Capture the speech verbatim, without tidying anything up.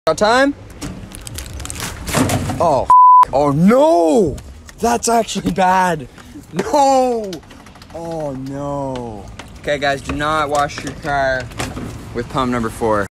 Got time? Oh, oh no! That's actually bad. No! Oh no. Okay guys, do not wash your car with pump number four.